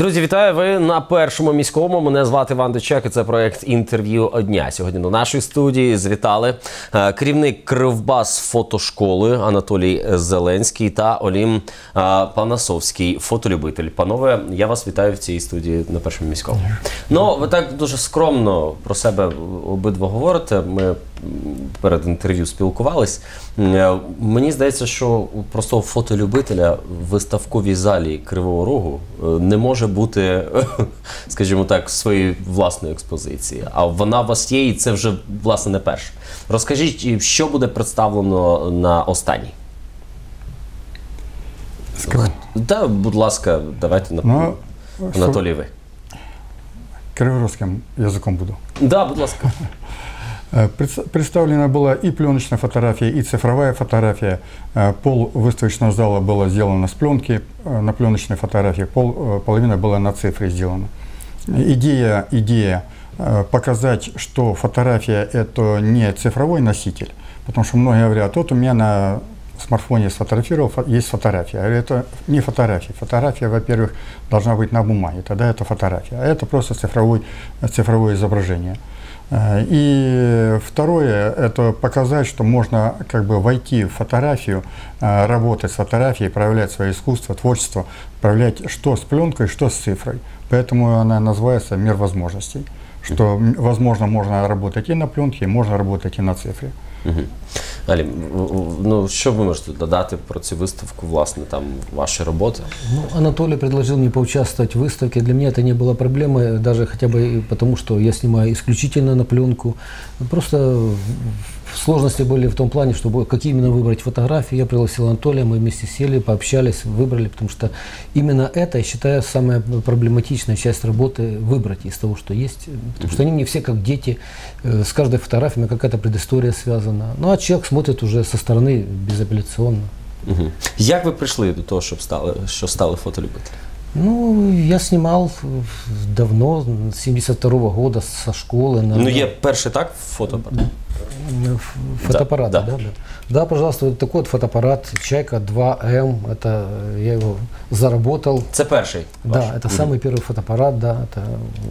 Друзі, вітаю! Ви на Першому міському. Мене звати Іван Дичак і це проєкт «Інтерв'ю дня». Сьогодні до нашої студії завітали керівник Кривбас фотошколи Анатолій Зеленський та Олім Панасовський, фотолюбитель. Панове, я вас вітаю в цій студії на Першому міському. Ну, ви так дуже скромно про себе обидва говорите. Ми перед інтерв'ю спілкувались. Мені здається, що у простого фотолюбителя в виставковій залі Кривого Рогу не може бути, скажімо так, своєї власної експозиції. А вона у вас є, і це вже, власне, не перше. Розкажіть, що буде представлено на останній? Так, будь ласка, давайте, Анатолій, ви. Криворожским языком буду. Да, будь ласка. Представлена была и пленочная фотография, и цифровая фотография. Пол выставочного зала было сделано с пленки, на пленочной фотографии, половина была на цифре сделана. Идея показать, что фотография – это не цифровой носитель, потому что многие говорят, вот у меня на смартфоне сфотографировал, есть фотография. Я говорю, это не фотография. Фотография, во-первых, должна быть на бумаге, тогда это фотография. А это просто цифровое изображение. И второе, это показать, что можно как бы войти в фотографию, работать с фотографией, проявлять свое искусство, творчество, проявлять что с пленкой, что с цифрой. Поэтому она называется «Мир возможностей». Что, возможно, можно работать и на пленке, можно работать и на цифре. Алі, ну, що ви можете додати про цю виставку, власне, там, ваші роботи? Ну, Анатолий предложил мне поучаствовать в выставке. Для меня это не было проблемой, даже хотя бы потому, что я снимаю исключительно на пленку. Просто сложности были в том плане, чтобы какие именно выбрать фотографии. Я пригласил Анатолия, мы вместе сели, пообщались, выбрали, потому что именно это, я считаю, самая проблематичная часть работы – выбрать из того, что есть. Потому что они не все как дети, с каждой фотографией какая-то предыстория связана. Ну а человек смотрит уже со стороны безапелляционно. Як ви прийшли до того, що стали фотолюбителем? Ну, я снимал давно, с 72-го года, со школы. Ну, є перший, так, фотоапарат? Фотоаппарат, да. Да. Да, пожалуйста, вот такой вот фотоаппарат Чайка 2М, это я его заработал. Це перший ваш? Да, это самый первый фотоаппарат, да, это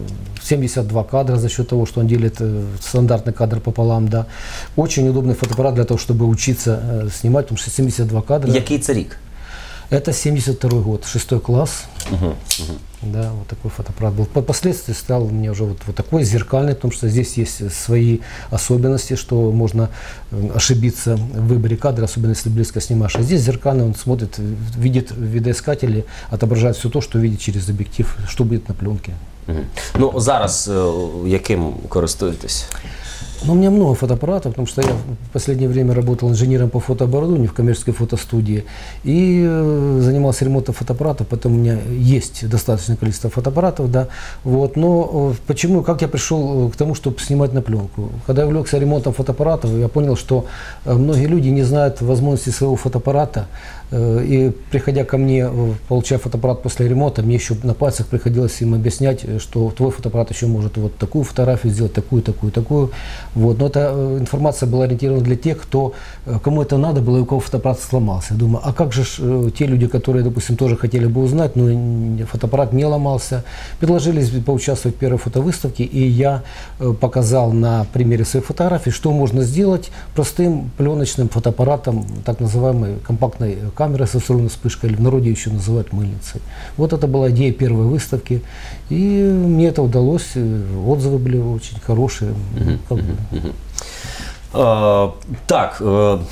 72 кадра за счет того, что он делит стандартный кадр пополам, да. Очень удобный фотоаппарат для того, чтобы учиться снимать, потому что 72 кадра. Який це рік? Это 72 год, 6 класс. Да, вот такой фотоаппарат был. Впоследствии стал у меня уже вот такой зеркальный, потому что здесь есть свои особенности, что можно ошибиться в выборе кадра, особенно если близко снимаешь. А здесь зеркальный, он смотрит, видит в видоискателе, отображает все то, что видит через объектив, что будет на пленке. Ну, зараз яким користуєтесь? Ну, у меня много фотоаппаратов, потому что я в последнее время работал инженером по фотооборудованию в коммерческой фотостудии и занимался ремонтом фотоаппаратов, поэтому у меня есть достаточное количество фотоаппаратов, да, вот, но почему, как я пришел к тому, чтобы снимать на пленку? Когда я увлекся ремонтом фотоаппаратов, я понял, что многие люди не знают возможности своего фотоаппарата, и приходя ко мне, получая фотоаппарат после ремонта, мне еще на пальцах приходилось им объяснять, что твой фотоаппарат еще может вот такую фотографию сделать, такую, такую, такую. Вот. Но эта информация была ориентирована для тех, кому это надо было и у кого фотоаппарат сломался. Я думаю, а как же те люди, которые, допустим, тоже хотели бы узнать, но фотоаппарат не ломался, предложили поучаствовать в первой фотовыставке, и я показал на примере своих фотографий, что можно сделать простым пленочным фотоаппаратом, так называемой компактной камерой со встроенной вспышкой, или в народе еще называют мыльницей. Вот это была идея первой выставки, и мне это удалось, отзывы были очень хорошие. Так,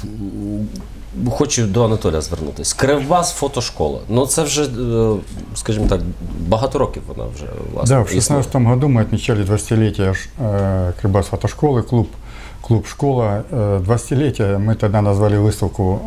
хочу до Анатолія звернутися. Кривбас фотошкола. Ну це вже, скажімо так, багато років вона вже, власне, Да, в 2016 году мы отмечали 20-летие Кривбас фотошколы, клуб «Школа». 20-летие мы тогда назвали выставку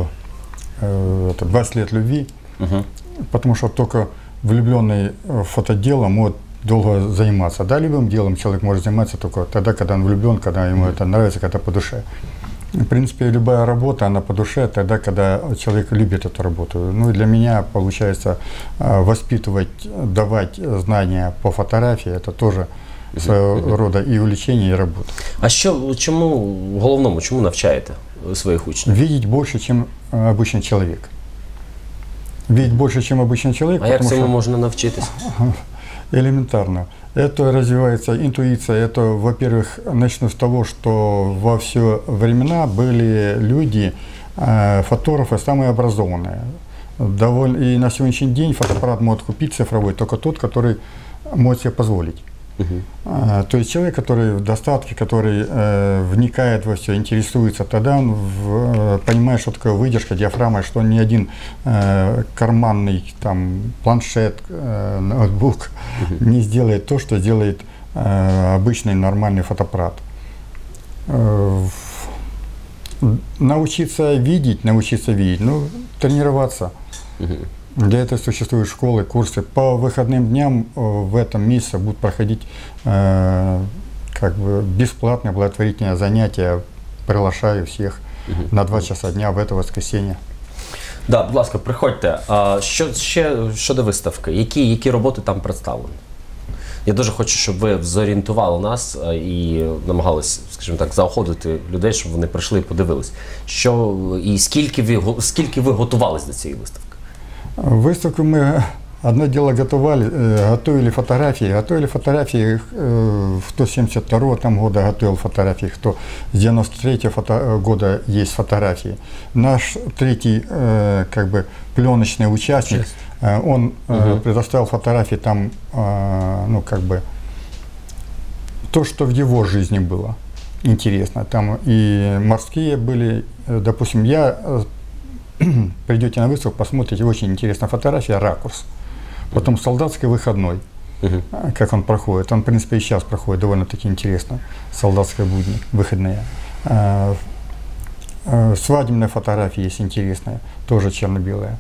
20 лет любви, потому что только влюбленный в фотодело может долго заниматься. Да, любым делом человек может заниматься только тогда, когда он влюблен, когда ему это нравится, когда по душе. В принципе, любая работа, она по душе тогда, когда человек любит эту работу. Ну и для меня, получается, воспитывать, давать знания по фотографии, это тоже своего рода и увлечение, и работа. А чому, головному, чому навчаєте своїх учнів? Видеть больше, чем обычный человек. видеть больше, чем обычный человек. А як потому цьому что можна навчитись? элементарно. Это развивается интуиция. Это, во-первых, начну с того, что во все времена были люди, фотографы самые образованные. И на сегодняшний день фотоаппарат может купить цифровой только тот, который может себе позволить. То есть человек, который в достатке, который вникает во все, интересуется, тогда он понимает, что такое выдержка, диафрагма, что ни один карманный там, планшет, ноутбук не сделает то, что делает обычный нормальный фотоаппарат. Научиться видеть, ну, тренироваться. Для этого существуют школы, курсы. По выходным дням в этом месяце будут проходить как бы бесплатные благотворительные занятия. Приглашаю всех на 2 часа дня в это воскресенье. Да, будь ласка, приходьте. Що ще щодо виставки? Які роботи там представлені? Я дуже хочу, щоб ви зорієнтували нас і намагались, скажімо так, заохотити людей, щоб вони прийшли і подивились. Що і скільки ви готувались до цієї виставки? Выставку мы одно дело готовили фотографии. Готовили фотографии, кто 72-го там года готовил фотографии, кто с 93-го года есть фотографии. Наш третий как бы пленочный участник, он предоставил фотографии там, ну как бы, то, что в его жизни было интересно. Там и морские были, допустим, придете на выставку, посмотрите, очень интересная фотография, ракурс. Потом солдатский выходной, как он проходит. Он, в принципе, и сейчас проходит довольно-таки интересно. Солдатская будни, выходные. Свадебная фотография есть интересная, тоже черно-белая.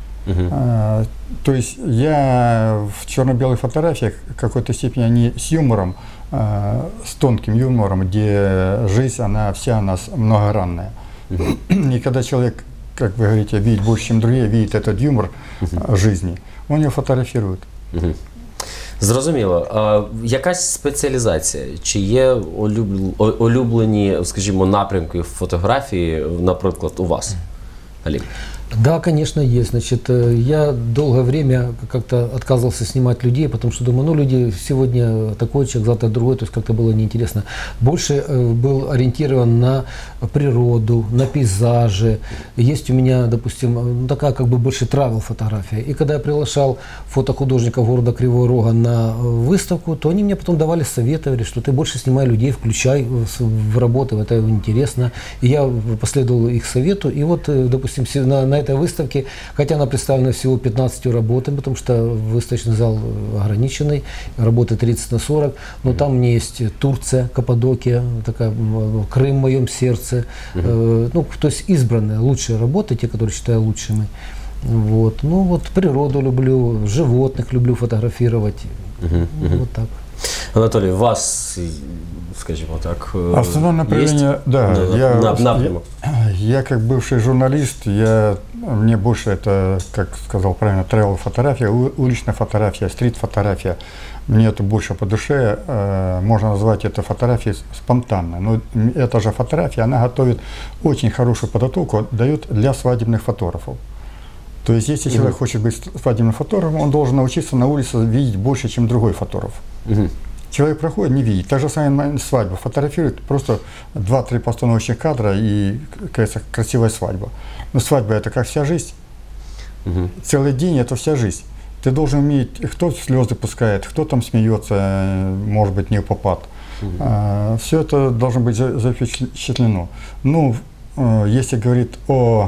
То есть я в черно-белых фотографиях в какой-то степени они с юмором, с тонким юмором, где жизнь, она многогранная. И когда человек, как вы говорите, видит больше, чем другие, видит этот юмор жизни, он ее фотографирует. Зрозуміло. Якась спеціалізація? Чи є улюблені, скажімо, напрямки фотографії, наприклад, у вас, Олег? Да, конечно, есть. Значит, я долгое время как-то отказывался снимать людей, потому что думаю, ну, люди сегодня такой человек, завтра другой, то есть как-то было неинтересно. Больше был ориентирован на природу, на пейзажи. Есть у меня, допустим, такая как бы больше тревел-фотография. И когда я приглашал фотохудожников города Кривого Рога на выставку, то они мне потом давали советы, говорили, что ты больше снимай людей, включай в работы, это интересно. И я последовал их совету. И вот, допустим, на этой выставке, хотя она представлена всего 15 работами, потому что выставочный зал ограниченный, работы 30 на 40, но там у меня есть Турция, Каппадокия, такая, Крым в моем сердце, ну, то есть избранные, лучшие работы, те, которые считаю лучшими. Вот. Ну вот природу люблю, животных люблю фотографировать, вот так. Анатолій, у вас, скажімо так, основное направление, напрямок? Я как бывший журналист, мне больше это, как сказал правильно, тревел-фотография, уличная фотография, стрит-фотография. Мне это больше по душе, можно назвать это фотографией спонтанно. Но эта же фотография, она готовит очень хорошую подготовку, дает для свадебных фотографов. То есть, если человек хочет быть свадебным фотографом, он должен научиться на улице видеть больше, чем другой фотограф. Человек проходит, не видит. Так же самое свадьба. Фотографирует просто 2-3 постановочных кадра и, кажется, красивая свадьба. Но свадьба – это как вся жизнь. Целый день – это вся жизнь. Ты должен уметь, кто слезы пускает, кто там смеется, может быть, не в попад. Все это должно быть запечатлено. Ну, если говорить о...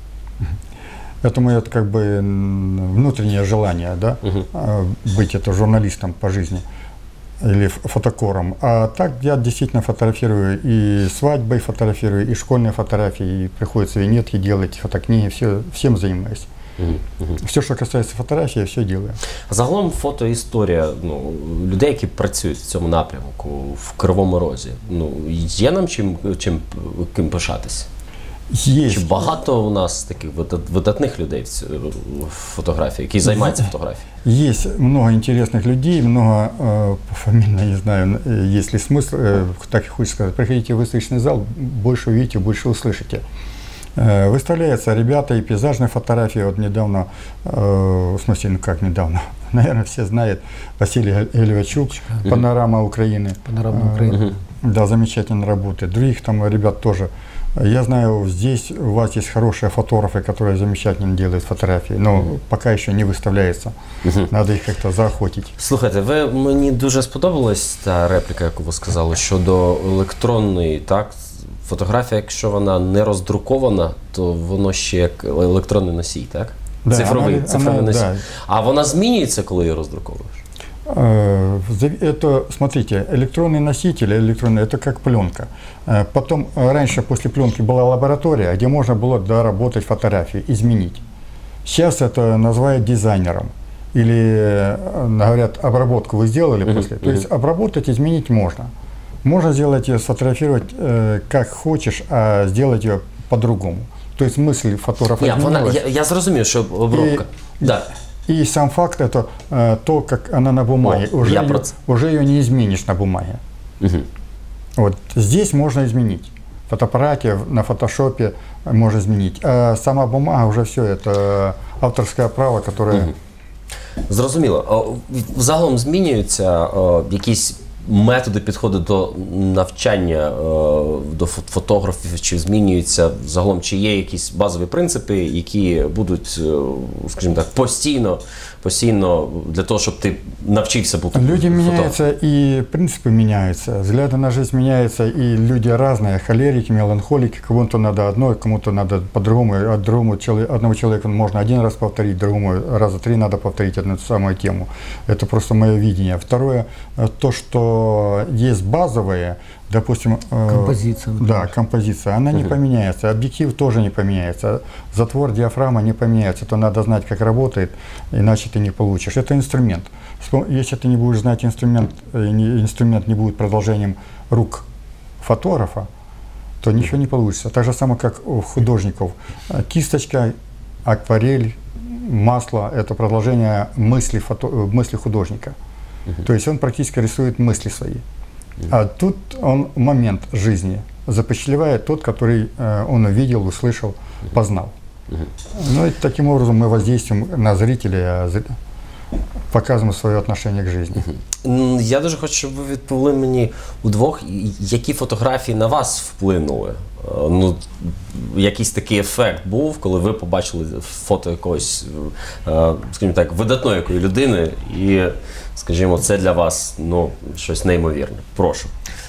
Это мое как бы внутреннее желание, да, быть это журналистом по жизни или фотокором. А так я действительно фотографирую и свадьбы фотографирую, и школьные фотографии, и приходится винетки делать, фотокниги, всем занимаюсь. Все, що касається фотографії, все делаю. Загалом фотоісторія людей, які працюють в цьому напрямку, в Кривому Розі, є нам ким пишатися? Есть. Чи багато у нас таких видатних людей в фотографії, які займаються фотографією? Есть много интересных людей, много, пофамильно, не знаю, есть ли смысл, так и хочется сказать, приходите в выставочный зал, больше увидите, больше услышите. Выставляются ребята и пейзажные фотографии. Вот недавно, в смысле, ну как недавно, наверное, все знают, Василий Гельвачук, «Панорама Украины». Панорама Украины. Да, замечательно работает. Других там ребят тоже. Я знаю, здесь у вас есть хорошие фотографы, которые замечательно делают фотографии, но пока еще не выставляются. Надо їх як-то заохотити. Слухайте, мені дуже сподобалась та репліка, яку ви сказали, щодо електронної, так? Фотографія, якщо вона не роздрукована, то воно ще як електронний носій, так? Да, цифровий носій. да. А вона змінюється, коли її роздруковуєш? Это, смотрите, электронный носитель, электронный, это как пленка. Потом, раньше после пленки была лаборатория, где можно было доработать фотографии, изменить. Сейчас это называют дизайнером. Или, говорят, обработку вы сделали после. То есть обработать, изменить можно. Можно сделать ее, сфотографировать как хочешь, а сделать ее по-другому. То есть мысль фотографа изменилась. Я зрозумів, що обробка. Да. И сам факт это то, как она на бумаге. Уже ее не изменишь на бумаге. Вот здесь можно изменить. В фотоаппарате, на фотошопе можно изменить. А сама бумага уже все, это авторское право, которое... Зрозуміло. Загалом змінюються якісь методи підходу до навчання до фотографів, чи змінюються загалом, чи є якісь базові принципи, які будуть, скажімо так, постійно для того, щоб ти навчився бути фотографом? Люди меняются, и принципы меняются, взгляды на жизнь меняются, и люди разные, холерики, меланхолики, кому-то надо одно, кому-то надо по-другому, одного человека можно один раз повторить, другому раза 3 надо повторить одну ту самую тему. Это просто мое видение. Второе, то, что есть базовые, допустим, композиция. Да, композиция, она не поменяется, объектив тоже не поменяется, затвор, диафрагма не поменяется, то надо знать, как работает, иначе ты не получишь. Это инструмент. Если ты не будешь знать инструмент, инструмент не будет продолжением рук фотографа, то ничего не получится. Так же самое, как у художников. Кисточка, акварель, масло – это продолжение мысли художника. То есть он практически рисует мысли свои. А тут он момент жизни запечатлевает тот, который он увидел, услышал, познал. Ну и таким образом мы воздействуем на зрителя, показуємо своє отношение к жизни. Я дуже хочу, щоб ви відповіли мені удвох, які фотографії на вас вплинули. Ну, якийсь такий ефект був, коли ви побачили фото якоїсь, скажімо так, видатної якої людини, і, скажімо, це для вас, ну, щось неймовірне. Прошу.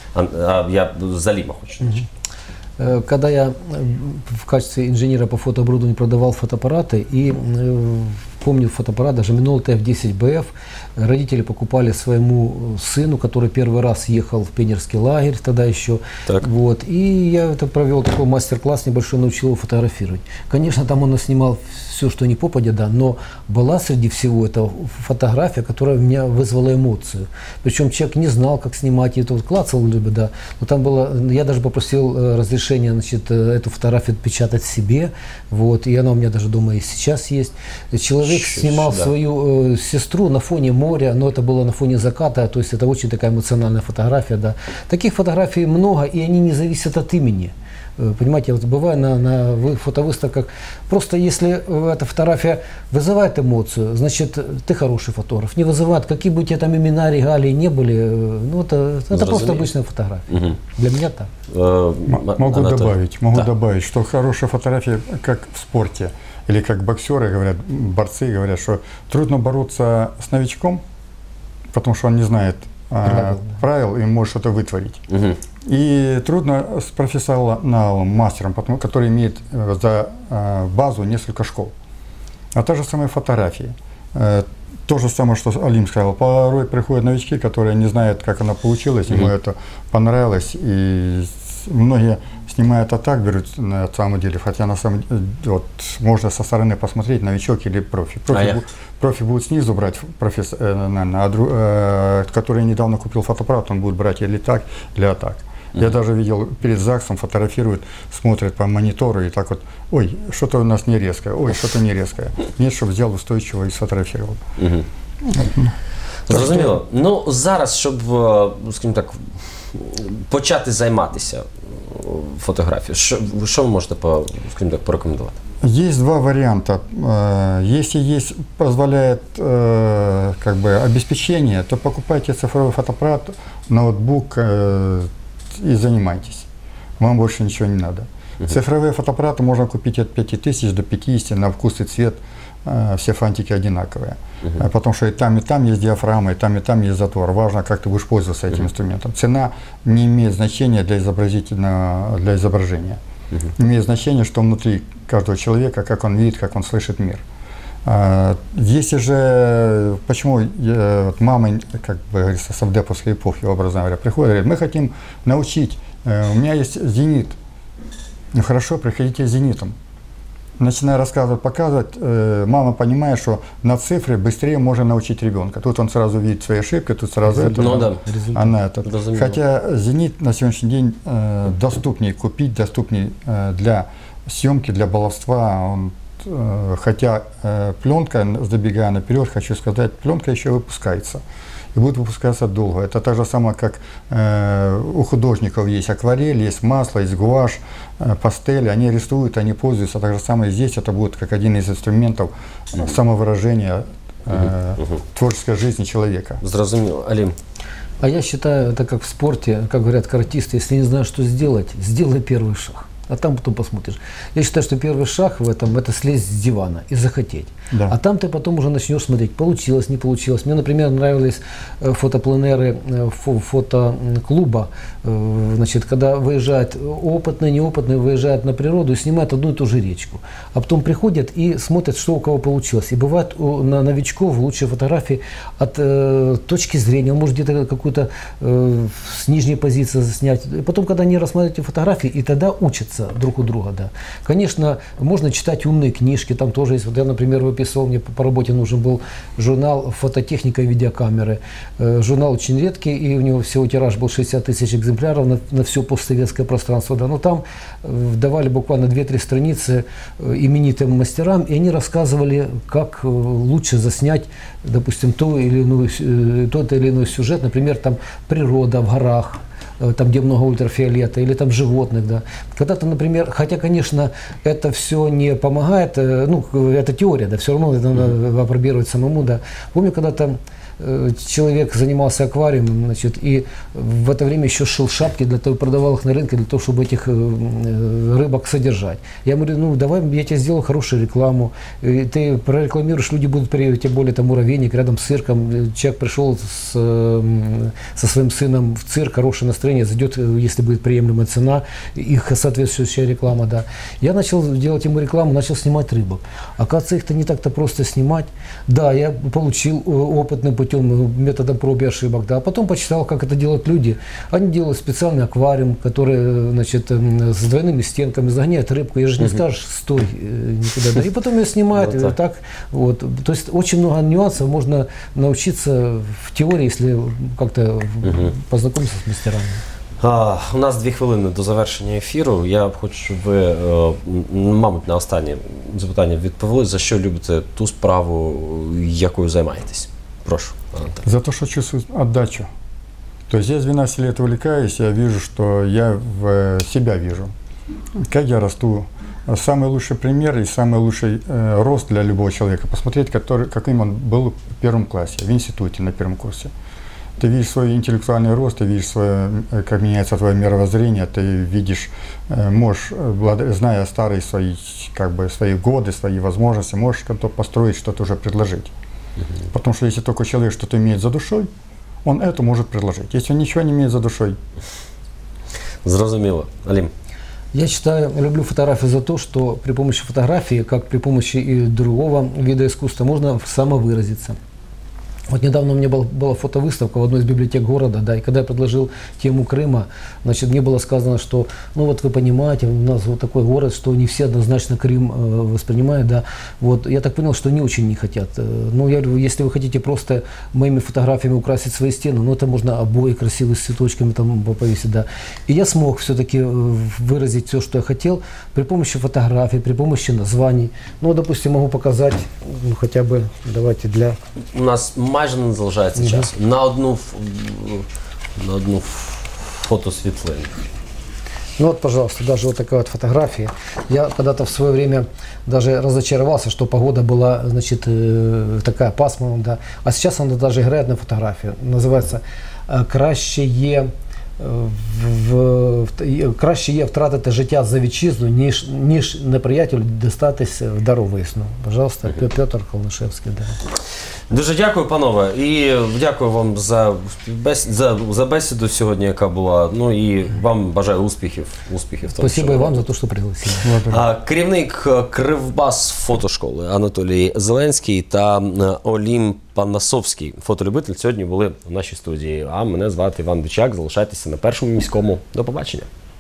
Я Заліма хочу начать. Когда я в качестве инженера по фотооборудованию продавал фотоаппараты, и помню фотоаппарат, даже Minolta F10BF, родители покупали своему сыну, который первый раз ехал в пионерский лагерь тогда еще. Так. Вот, и я это провел такой мастер-класс небольшой, научил его фотографировать. Конечно, там он снимал все, что не попадя, да, но была среди всего эта фотография, которая у меня вызвала эмоцию. Причем человек не знал, как снимать, и это вот клацал, да. Но там было, я даже попросил разрешения, значит, эту фотографию отпечатать себе, вот, и она у меня даже дома и сейчас есть. Человек снимал свою сестру на фоне моря, но это было на фоне заката, то есть это очень такая эмоциональная фотография, да. Таких фотографий много, и они не зависят от имени. Понимаете, вот бывает на фотовыставках, просто если эта фотография вызывает эмоцию, значит, ты хороший фотограф. Не вызывает, какие бы у тебя там имена, регалии не были, ну, это просто обычная фотография. Для меня так. Могу добавить, что хорошая фотография, как в спорте, или как боксеры говорят, борцы говорят, что трудно бороться с новичком, потому что он не знает правил и может что-то вытворить. И трудно с профессионалом, мастером, который имеет за базу несколько школ. А та же самая фотография. То же самое, что Алим сказал. Порой приходят новички, которые не знают, как она получилась, ему это понравилось. И многие снимают, а так берут на самом деле, хотя на самом деле вот, можно со стороны посмотреть, новичок или профи. Профи будет снизу брать, который недавно купил фотоаппарат, он будет брать или так, или так. Я даже видел, перед ЗАГСом фотографируют, смотрят по монитору и так вот, ой, что-то у нас не резкое, ой, что-то не резкое. Нет, чтобы взял устойчиво и сфотографировал. Зрозуміло. Ну, зараз, щоб, скажімо так, почати займатися фотографію. Що ви можете, скажімо так, порекомендувати? Есть два варианта. Если есть, позволяет как бы обеспечение, то покупайте цифровой фотоаппарат, ноутбук и занимайтесь. Вам больше ничего не надо. Цифровые фотоаппараты можно купить от 5000 до 50, на вкус и цвет все фантики одинаковые. Потому что и там есть диафрагма, и там есть затвор. Важно, как ты будешь пользоваться этим инструментом. Цена не имеет значения для изображения. Имеет значение, что внутри каждого человека, как он видит, как он слышит мир. Если же, почему мама, как бы говорится, с авдеповской эпохи, образно говоря, приходит и говорит, мы хотим научить, у меня есть зенит. Ну хорошо, приходите с зенитом. Начиная рассказывать, показывать, мама понимает, что на цифре быстрее можно научить ребенка. Тут он сразу видит свои ошибки, тут сразу она это. Хотя зенит на сегодняшний день доступнее купить, доступнее для съемки, для баловства. Хотя пленка, забегая наперед, хочу сказать, пленка еще выпускается. И будет выпускаться долго. Это так же самое, как у художников есть акварель, есть масло, есть гуашь, пастель. Они рисуют, они пользуются. Так же самое и здесь. Это будет как один из инструментов самовыражения творческой жизни человека. Зрозуміло. Алим. А я считаю, это как в спорте, как говорят каратисты, если не знаешь, что сделать, сделай первый шаг. А там потом посмотришь. Я считаю, что первый шаг в этом – это слезть с дивана и захотеть. Да. А там ты потом уже начнешь смотреть, получилось, не получилось. Мне, например, нравились фотопленеры фотоклуба. Значит, когда выезжают опытные, неопытные, выезжают на природу и снимают одну и ту же речку. А потом приходят и смотрят, что у кого получилось. И бывает на новичков лучшие фотографии от точки зрения. Он может где-то какую-то с нижней позиции заснять. И потом, когда они рассматривают эти фотографии, и тогда учатся друг у друга, да. Конечно, можно читать умные книжки, там тоже есть. Вот я, например, выписывал, мне по работе нужен был журнал «Фототехника и видеокамеры». Журнал очень редкий, и у него всего тираж был 60 тысяч экземпляров на все постсоветское пространство, да. Но там давали буквально 2-3 страницы именитым мастерам, и они рассказывали, как лучше заснять, допустим, тот или иной сюжет, например, там природа в горах, там, где много ультрафиолета, или там животных, да. Когда-то, например, хотя, конечно, это все не помогает, ну, это теория, да, все равно это надо опробировать самому, да. Помню, когда-то человек занимался аквариумом, значит, и в это время еще шил шапки, для того, продавал их на рынке, для того, чтобы этих рыбок содержать. Я говорю, ну, давай я тебе сделаю хорошую рекламу, и ты прорекламируешь, люди будут приезжать, тем более там муравейник рядом с цирком, человек пришел со своим сыном в цирк, хорошее настроение, зайдет, если будет приемлемая цена, их соответствующая реклама, да. Я начал делать ему рекламу, начал снимать рыбок. Оказывается, их-то не так-то просто снимать. Да, я получил опытным путем, методом проб и ошибок, да. А потом почитал, как это делают люди. Они делают специальный аквариум, который, значит, с двойными стенками, загоняют рыбку. Я же не скажешь, стой никуда. Да. И потом ее снимают, и вот так. Вот. То есть очень много нюансов можно научиться в теории, если как-то познакомиться с мастерами. У нас 2 хвилини до завершення ефіру. Я хочу, щоб ви, мабуть, на останнє запитання відповіли, за що любите ту справу, якою займаєтесь. Прошу. За то, что чувствую отдачу. То есть я с 12 лет увлекаюсь, я вижу, что я в себя вижу. Как я расту. Самый лучший пример и самый лучший рост для любого человека. Посмотреть, каким он был в 1 классе, в институте на 1 курсе. Ты видишь свой интеллектуальный рост, ты видишь, как меняется твое мировоззрение, ты видишь, можешь, зная старые свои годы, свои возможности, можешь что-то построить, что-то уже предложить. Потому что если только человек что-то имеет за душой, он это может предложить. Если он ничего не имеет за душой. Зрозуміло. Алим. Я считаю, люблю фотографию за то, что при помощи фотографии, как при помощи и другого вида искусства, можно самовыразиться. Вот недавно у меня была фотовыставка в одной из библиотек города, да, и когда я предложил тему Крыма, значит, мне было сказано, что, ну вот вы понимаете, у нас вот такой город, что не все однозначно Крым воспринимают, да, вот, я так понял, что они очень не хотят. Ну, я говорю, если вы хотите просто моими фотографиями украсить свои стены, ну, это можно обои красивые с цветочками там повесить, да. И я смог все-таки выразить все, что я хотел, при помощи фотографий, при помощи названий. Ну, допустим, могу показать, ну, хотя бы, давайте для... У нас майже не залишається часу. На одну фотосвітлину. Ну вот, пожалуйста, даже вот такая вот фотография. Я когда-то в свое время даже разочаровался, что погода была, значит, такая пасмурная, да. А сейчас она даже играет на фотографии. Называется «Краще є краще є втратити життя за вітчизну, ніж неприятелю дістатись в дару весну». Пожалуйста, Петр Холнишевський. Да. Дуже дякую, панове, і дякую вам за бесіду сьогодні, яка була. Ну і вам бажаю успіхів. Спасибо і вам за те, що пригласили. Керівник Кривбас фотошколи Анатолій Зеленський та Олім Панасовський, фотолюбитель, сьогодні були в нашій студії. А мене звати Іван Дичак. Залишайтеся на Першому міському. До побачення.